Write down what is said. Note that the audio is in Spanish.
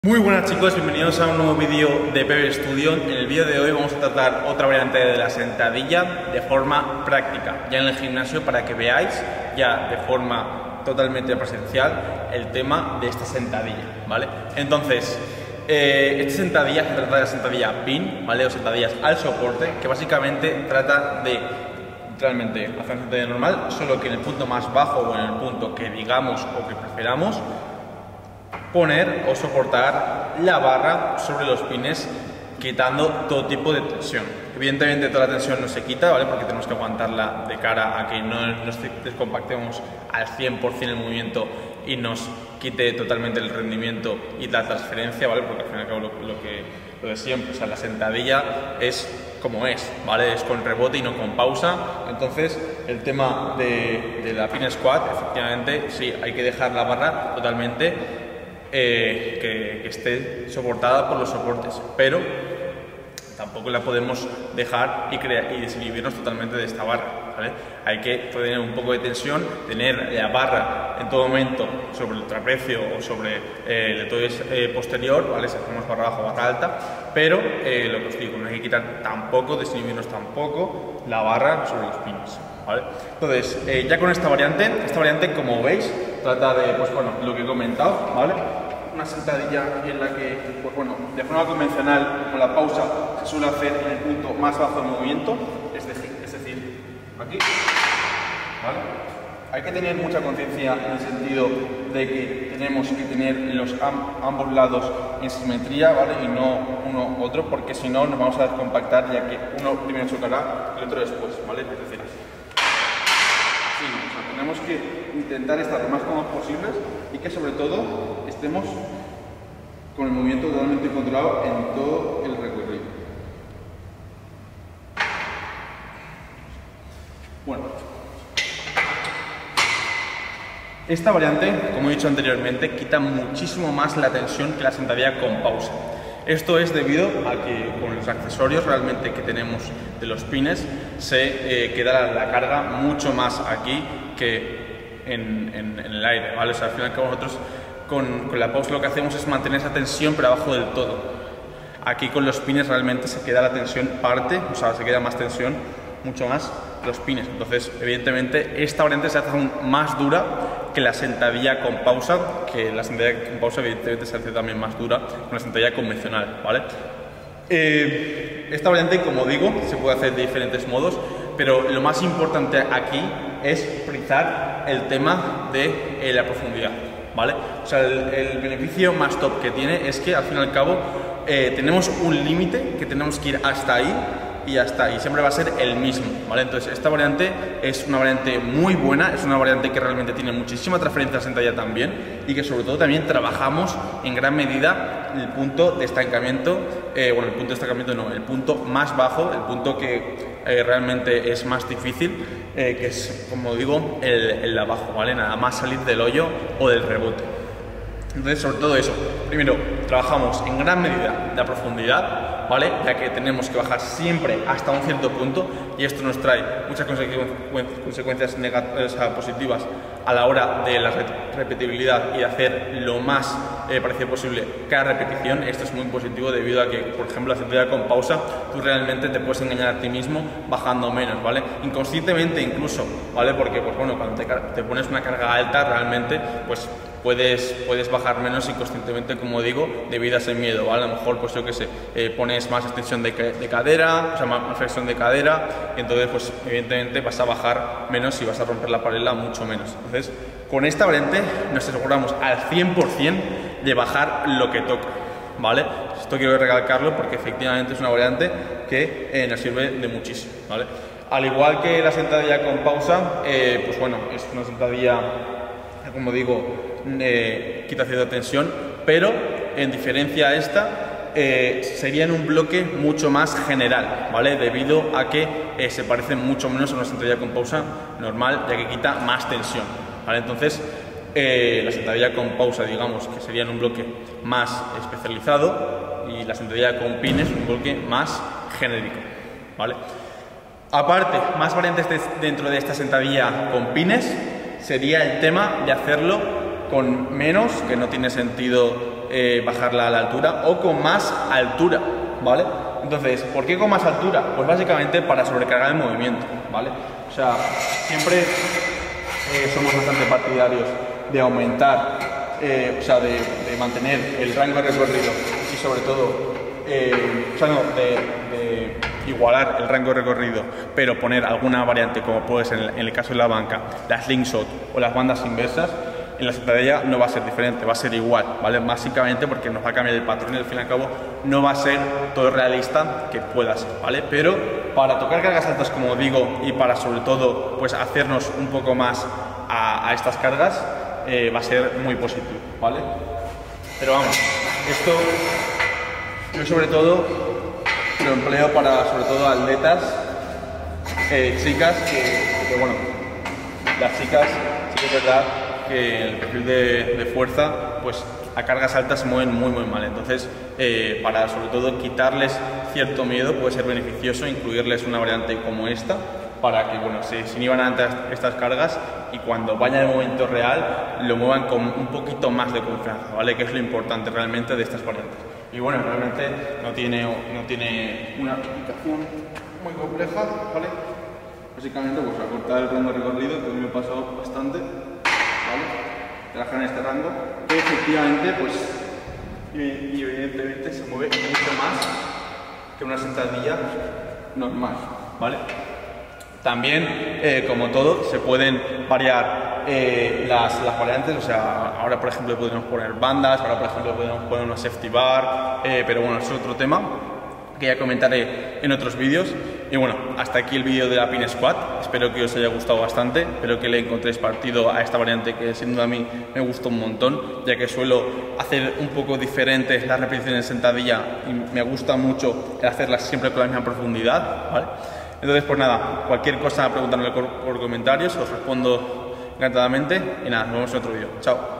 Muy buenas chicos, bienvenidos a un nuevo vídeo de PB Studio. En el vídeo de hoy vamos a tratar otra variante de la sentadilla de forma práctica, ya en el gimnasio, para que veáis ya de forma totalmente presencial el tema de esta sentadilla, ¿vale? Entonces, esta sentadilla se trata de la sentadilla pin, ¿vale? O sentadillas al soporte, que básicamente trata de realmente hacer una sentadilla normal, solo que en el punto más bajo o en el punto que digamos o que preferamos, poner o soportar la barra sobre los pines, quitando todo tipo de tensión. Evidentemente toda la tensión no se quita, ¿vale? Porque tenemos que aguantarla de cara a que no nos descompactemos al 100% el movimiento y nos quite totalmente el rendimiento y la transferencia, ¿vale? Porque al fin y al cabo lo de siempre, o sea, la sentadilla es como es, ¿vale? Es con rebote y no con pausa. Entonces el tema de la pin squat, efectivamente, sí, hay que dejar la barra totalmente que esté soportada por los soportes, pero tampoco la podemos dejar y desinhibirnos totalmente de esta barra, ¿vale? Hay que tener un poco de tensión, tener la barra en todo momento sobre el trapecio o sobre el deltoide posterior, ¿vale? Si hacemos barra baja o barra alta, pero lo que os digo, no hay que quitar tampoco, desinhibirnos tampoco la barra sobre los pines, ¿vale? Entonces, ya con esta variante, como veis, trata de, pues bueno, lo que he comentado, ¿vale? Una sentadilla en la que, pues bueno, de forma convencional, con la pausa, se suele hacer en el punto más bajo del movimiento, es decir, aquí, ¿vale? Hay que tener mucha conciencia en el sentido de que tenemos que tener ambos lados en simetría, ¿vale? Y no uno u otro, porque si no nos vamos a descompactar, ya que uno primero chocará y el otro después, ¿vale? Es decir, sí, o sea, tenemos que intentar estar lo más cómodos posibles y que sobre todo estemos con el movimiento totalmente controlado en todo el recorrido. Bueno, esta variante, como he dicho anteriormente, quita muchísimo más la tensión que la sentadilla con pausa. Esto es debido a que con los accesorios realmente que tenemos de los pines se queda la carga mucho más aquí que en el aire, ¿vale? O sea, al final que nosotros con la pausa lo que hacemos es mantener esa tensión pero abajo del todo. Aquí con los pines realmente se queda la tensión o sea, se queda más tensión, mucho más los pines. Entonces, evidentemente, esta variante se hace aún más dura que la sentadilla con pausa, que la sentadilla con pausa evidentemente se hace también más dura con la sentadilla convencional, ¿vale? Esta variante, como digo, se puede hacer de diferentes modos, pero lo más importante aquí es priorizar el tema de la profundidad, ¿vale? O sea, el beneficio más top que tiene es que al fin y al cabo tenemos un límite que tenemos que ir hasta ahí y ya está, y siempre va a ser el mismo, ¿vale? Entonces esta variante es una variante muy buena, es una variante que realmente tiene muchísima transferencia a sentadilla también, y que sobre todo también trabajamos en gran medida el punto de estancamiento, bueno, el punto de estancamiento no, el punto más bajo, el punto que realmente es más difícil, que es, como digo, el de abajo, ¿vale? Nada más salir del hoyo o del rebote. Entonces, sobre todo eso, primero, trabajamos en gran medida la profundidad, ¿vale? Ya que tenemos que bajar siempre hasta un cierto punto, y esto nos trae muchas consecuencias positivas a la hora de la repetibilidad y de hacer lo más parecido posible cada repetición. Esto es muy positivo debido a que, por ejemplo, la sentadilla con pausa, tú realmente te puedes engañar a ti mismo bajando menos, ¿vale? Inconscientemente incluso, ¿vale? Porque, pues bueno, cuando te pones una carga alta, realmente, pues puedes bajar menos inconscientemente, como digo, debido a ese miedo, ¿vale? A lo mejor, pues yo que sé, pones más extensión de cadera, o sea, más flexión de cadera, y entonces, pues evidentemente vas a bajar menos y vas a romper la paralela mucho menos. Entonces, con esta variante nos aseguramos al 100% de bajar lo que toca, ¿vale? Esto quiero recalcarlo porque efectivamente es una variante que nos sirve de muchísimo, ¿vale? Al igual que la sentadilla con pausa, pues bueno, es una sentadilla, como digo, quita cierta tensión, pero en diferencia a esta sería en un bloque mucho más general, ¿vale? Debido a que se parece mucho menos a una sentadilla con pausa normal, ya que quita más tensión, ¿vale? Entonces, la sentadilla con pausa, digamos, que sería en un bloque más especializado, y la sentadilla con pines un bloque más genérico, ¿vale? Aparte, más variantes dentro de esta sentadilla con pines sería el tema de hacerlo con menos, que no tiene sentido bajarla a la altura o con más altura, ¿vale? Entonces, ¿por qué con más altura? Pues básicamente para sobrecargar el movimiento, ¿vale? O sea, siempre somos bastante partidarios de aumentar, o sea, de mantener el rango de recorrido y sobre todo, o sea, no, de igualar el rango de recorrido, pero poner alguna variante como puede ser en el caso de la banca, las slingshot o las bandas inversas. En la sentadilla no va a ser diferente, va a ser igual, ¿vale? Básicamente porque nos va a cambiar el patrón y al fin y al cabo no va a ser todo realista que pueda ser, ¿vale? Pero para tocar cargas altas, como digo, y para sobre todo pues hacernos un poco más a estas cargas, va a ser muy positivo, ¿vale? Pero vamos, esto yo sobre todo lo empleo para sobre todo atletas, chicas, que bueno, las chicas sí que es verdad que el perfil de fuerza, pues a cargas altas se mueven muy mal. Entonces, para sobre todo quitarles cierto miedo, puede ser beneficioso incluirles una variante como esta, para que, bueno, se inhiban ante estas cargas y cuando vaya el momento real, lo muevan con un poquito más de confianza, ¿vale? Que es lo importante realmente de estas variantes. Y bueno, realmente no tiene una aplicación muy compleja, ¿vale? Básicamente, pues acortar el rango de recorrido, que a mí me pasó bastante. Trabajar en este rango, que efectivamente, pues, y evidentemente se mueve mucho más que una sentadilla normal, ¿vale? También, como todo, se pueden variar las variantes, o sea, ahora por ejemplo podemos poner bandas, ahora por ejemplo podemos poner una safety bar, pero bueno, eso es otro tema que ya comentaré en otros vídeos. Y bueno, hasta aquí el vídeo de la Pin Squat, espero que os haya gustado bastante, espero que le encontréis partido a esta variante que sin duda a mí me gustó un montón, ya que suelo hacer un poco diferentes las repeticiones en sentadilla y me gusta mucho hacerlas siempre con la misma profundidad, ¿vale? Entonces pues nada, cualquier cosa preguntadme por comentarios, os respondo encantadamente y nada, nos vemos en otro vídeo, chao.